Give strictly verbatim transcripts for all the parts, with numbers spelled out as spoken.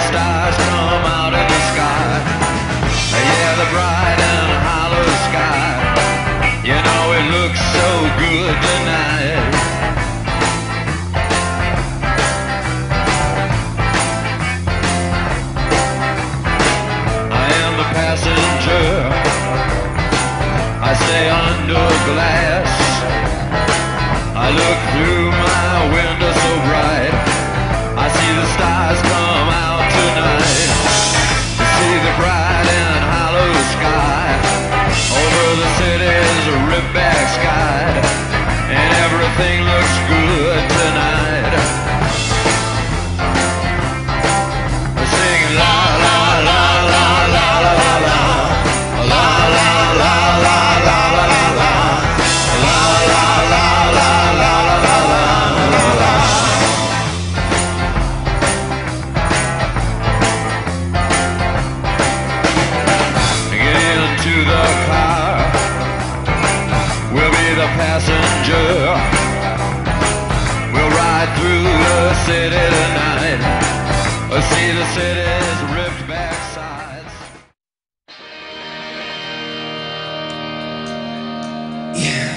stars come out in the sky. Yeah, the bright and hollow sky. You know it looks so good tonight. I am the passenger. I stay under glass. I look through my window so bright. I see the stars come out tonight. See the bright and hollow sky. Over the city's ripped back sky. And everything looks good tonight. We're singing la la la la la la la la. La la la la la la la la. La la la la la la la la la. To the car, we'll be the passenger. We'll ride through the city tonight. We'll see the city's ripped back sides. Yeah.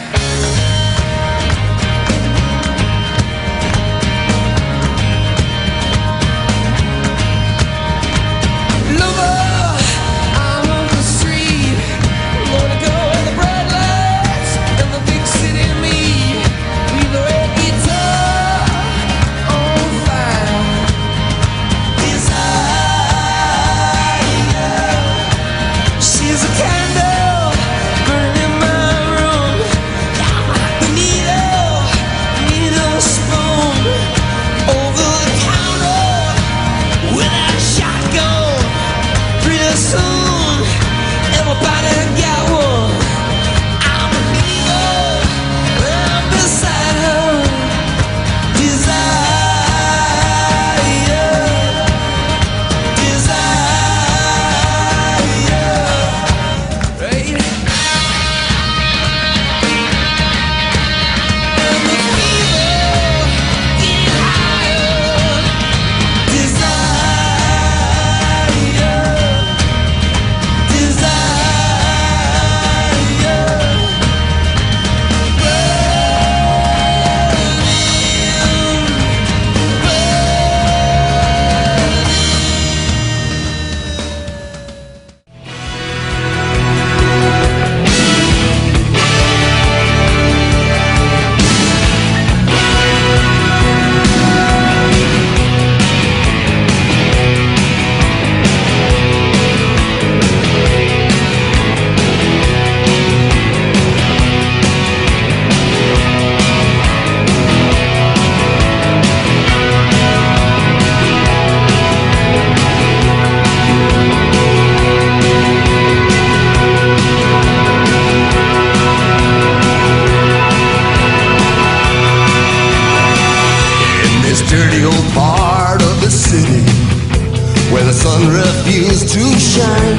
Dirty old part of the city where the sun refused to shine.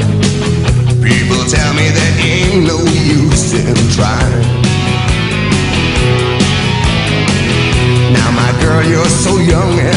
People tell me there ain't no use in trying. Now my girl, you're so young